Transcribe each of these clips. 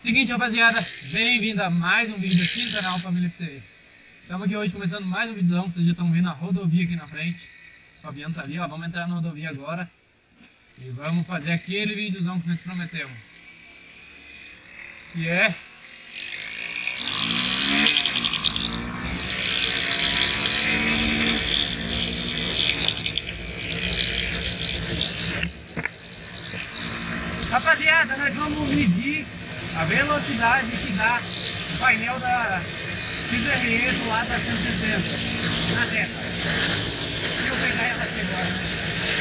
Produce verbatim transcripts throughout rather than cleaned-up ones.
Seguinte, rapaziada, bem-vindo a mais um vídeo aqui no canal Família P C V. Estamos aqui hoje começando mais um vídeo, vocês já estão vendo a rodovia aqui na frente. O Fabiano tá ali, ó, vamos entrar na rodovia agora e vamos fazer aquele videozão que nós prometemos. Que é... Rapaziada, nós vamos medir a velocidade que dá o painel da X R E do lado da cento e sessenta na reta. Deixa eu pegar ela aqui agora.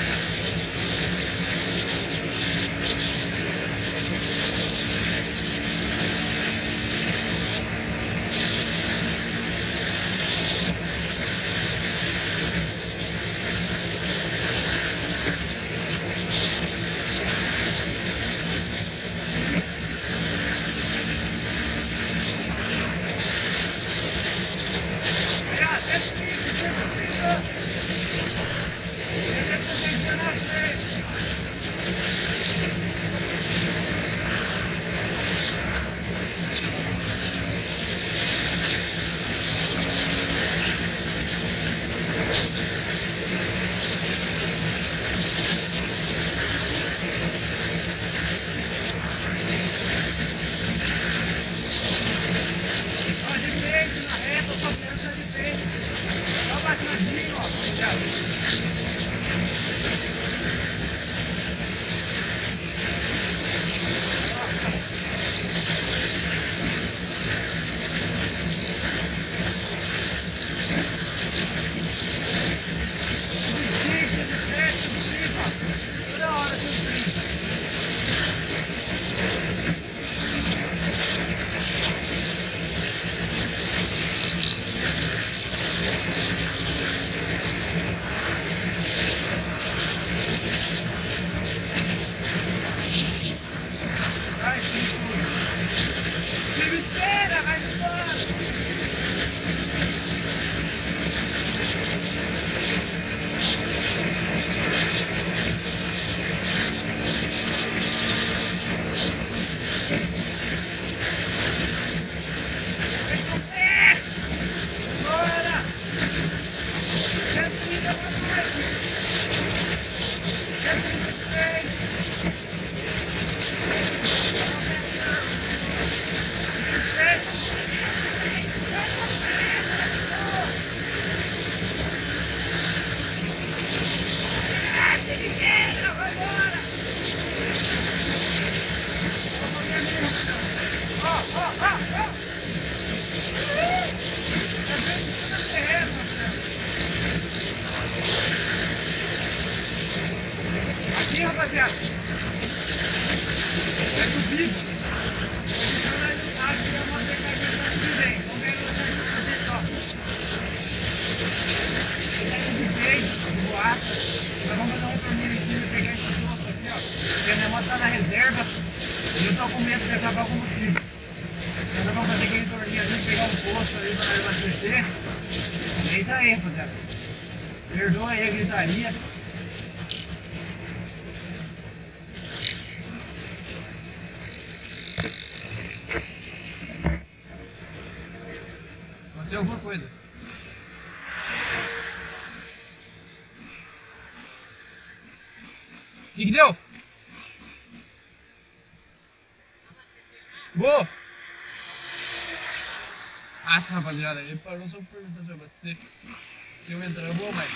Aqui, rapaziada, é subir. Acho que eu vou ter que fazer isso bem. Vamos ver o que eu vou fazer só. É tudo bem, voar. Nós vamos fazer um torneio aqui e pegar esse posto aqui, ó. Porque a minha moto tá na reserva e eu tô com medo de acabar o combustível. Então nós vamos fazer aquele torneio ali, pegar um posto ali pra nós abastecer. É isso aí, rapaziada. Perdoa aí a gritaria. Aconteceu alguma coisa. O que que deu? Boa! Ah, rapaziada, ele parou só por perguntar se eu abastecer. Se eu entrar, eu vou mais.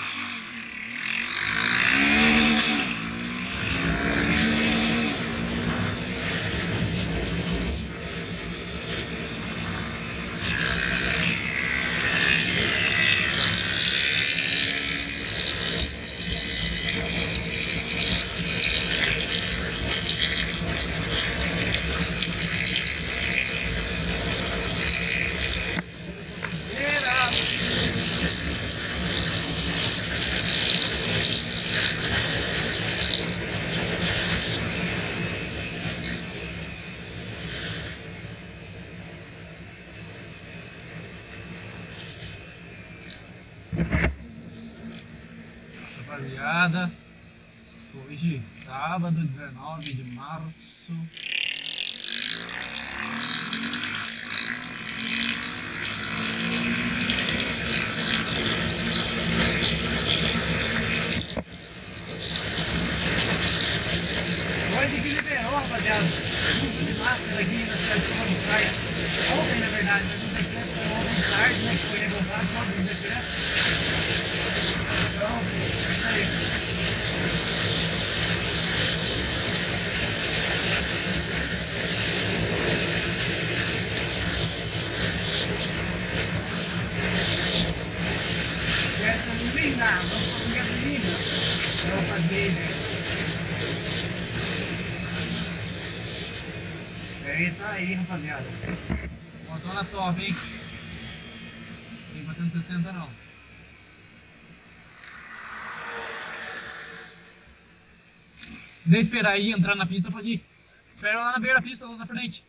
Rapaziada, hoje sábado, dezenove de março, Hoje que liberou, rapaziada, muito de máscara aqui na cidade de São Praia. Ontem, na verdade, mas os decretos foram ontem tarde, né, que foi negociado todos os decretos. Então, é isso aí. Gasolina, vamos com gasolina. Eu vou fazer, né? É isso aí, rapaziada. Motona top, hein? Tem pra cento e sessenta não. Se quiser esperar aí entrar na pista, pode ir. Espera lá na beira da pista, lá na frente.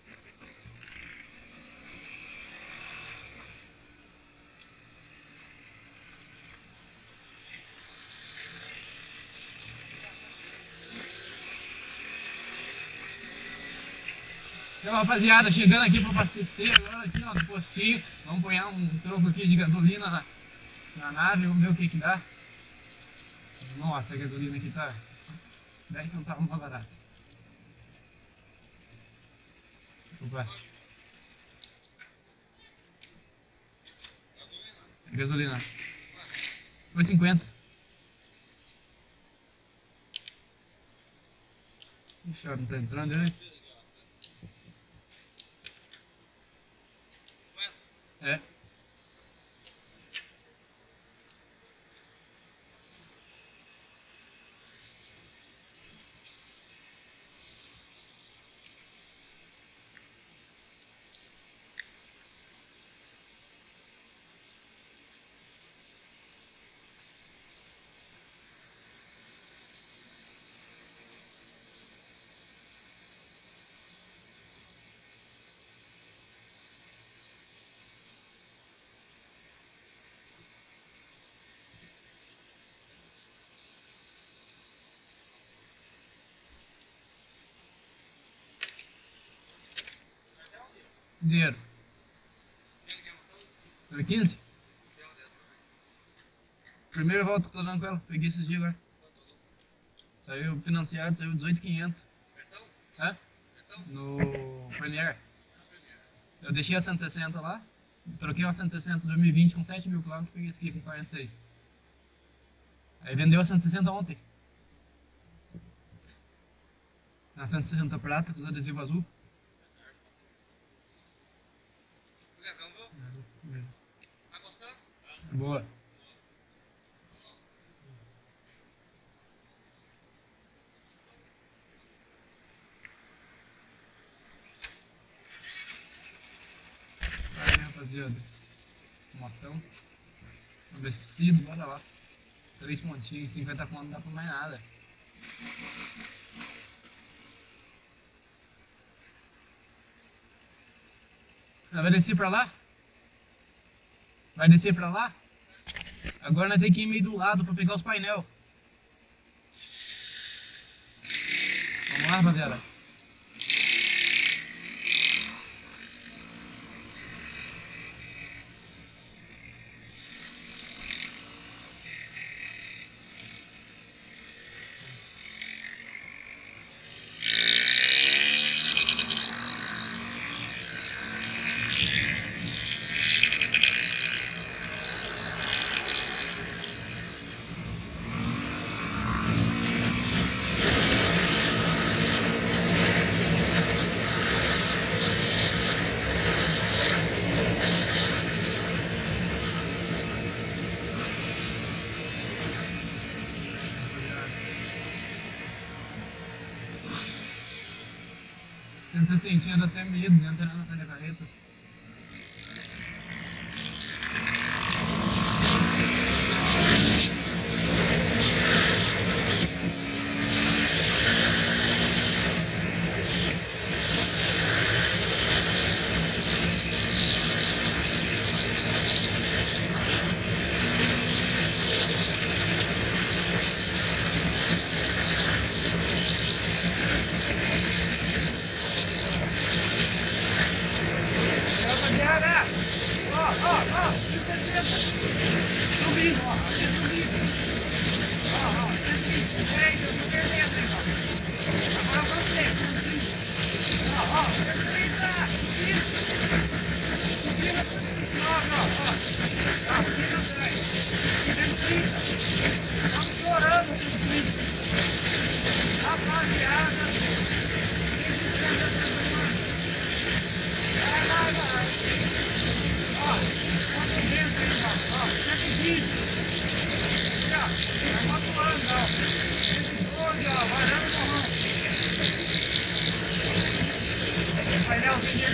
Então, rapaziada, chegando aqui para abastecer agora aqui, ó, no postinho. Vamos pôr um troco aqui de gasolina na, na nave, vamos ver o que que dá. Nossa, a gasolina aqui tá dez centavos mais barata. Opa. Gasolina. Foi cinquenta. Ixi, ó, não tá entrando, né? É. Dinheiro. Foi quinze? Primeira volta que eu tô dando com ela, peguei esses dias agora. Saiu financiado, saiu dezoito mil e quinhentos. É? No Premier. Eu deixei a cento e sessenta lá, troquei uma cento e sessenta dois mil e vinte com sete mil quilômetros, peguei esse aqui com quarenta e seis. Aí vendeu a cento e sessenta ontem. Na cento e sessenta prata, com os adesivos azul. Tá gostando? Boa. Aí, rapaziada. Motão. Abastecido, bora lá. Três pontinhos, cinquenta conto não dá pra mais nada. Vai descer pra lá? Vai descer pra lá? Agora nós temos que ir meio do lado pra pegar os painel. Vamos lá, rapaziada. Você sentindo até medo de entrar na frente da carreta.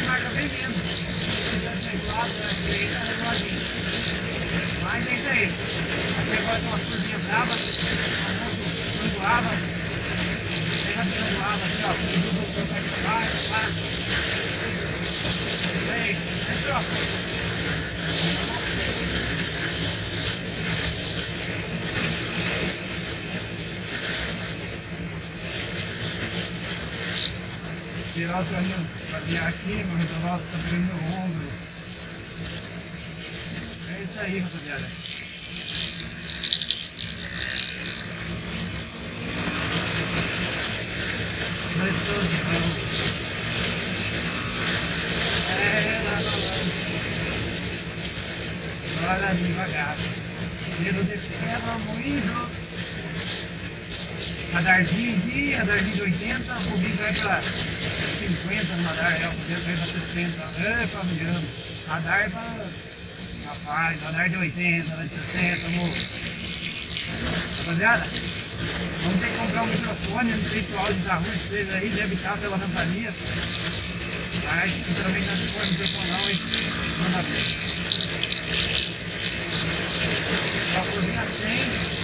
marca bem menos. Mas é isso aí. Aqui agora tem uma curvinha brava, uma água, tem a tirando água aqui, ó. O doutor vai pra lá, pra lá. E aí, entra, ó. Tirar o caminho pra vir aqui, meu retrovaso tá pegando meu ombro. É isso aí, rapaziada. Gostoso, então. É, lá, lá, lá. Olha devagar. Tiro de ferro, moído. Radarzinho de, radarzinho de oitenta, o foguinho vai pra cinquenta no radar, é, o foguinho vai pra sessenta. Epa, me amo. Radar é pra... Rapaz, radar de oitenta, radar de sessenta, amor. Rapaziada, vamos ter que comprar um microfone, não sei se o áudio tá ruim, vocês aí deve estar pela ventania. Mas, sinceramente, não se for microfone não, hein? Manda ver. A cozinha cem.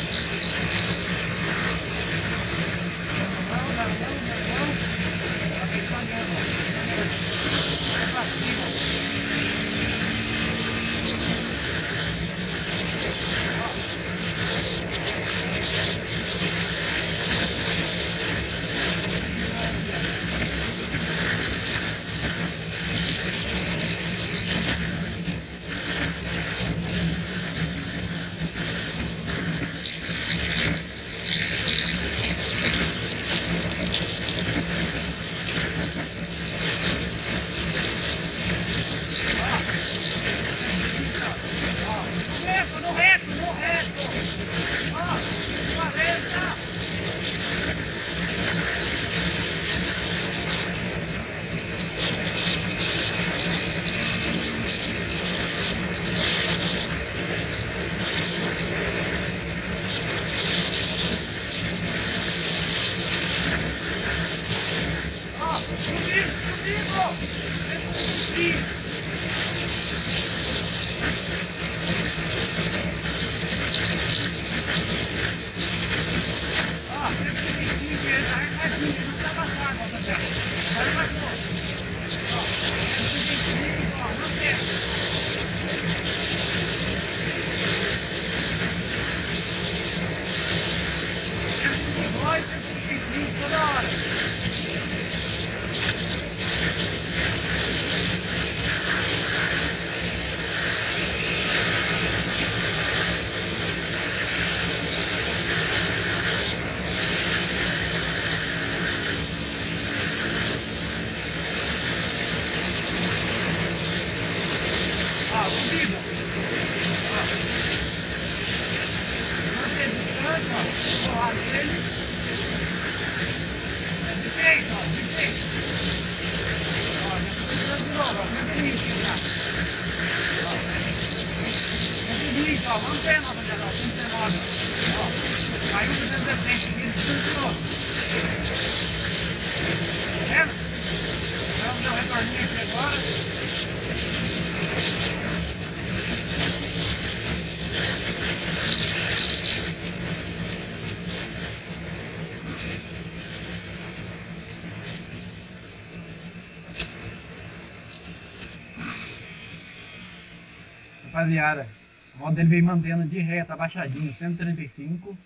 Rapaziada, o modo dele veio mantendo de reta, abaixadinho, cento e trinta e cinco.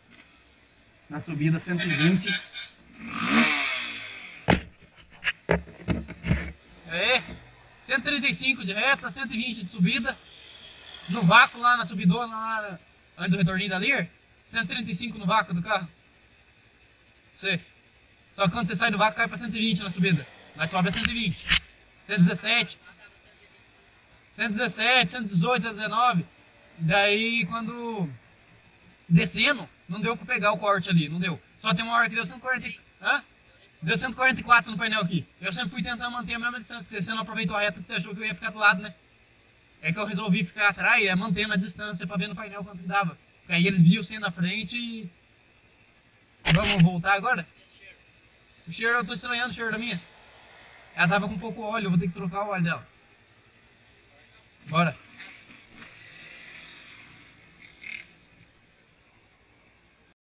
Na subida, cento e vinte. É, cento e trinta e cinco de reta, cento e vinte de subida. No vácuo lá na subidona, lá antes do retorninho da Lear, cento e trinta e cinco no vácuo do carro. Você. Só que quando você sai do vácuo, cai pra cento e vinte na subida. Mas sobe a cento e vinte. cento e dezessete. cento e dezessete, cento e dezoito, cento e dezenove. Daí quando descendo, não deu pra pegar o corte ali, não deu. Só tem uma hora que deu cento e quarenta. Hã? Deu cento e quarenta e quatro no painel aqui. Eu sempre fui tentando manter a mesma distância, porque você não aproveitou a reta que você achou que eu ia ficar do lado, né? É que eu resolvi ficar atrás, é mantendo a distância pra ver no painel quanto que dava. Porque aí eles viam você na frente e... Vamos voltar agora? O cheiro, eu tô estranhando o cheiro da minha. Ela tava com pouco óleo, eu vou ter que trocar o óleo dela. Bora.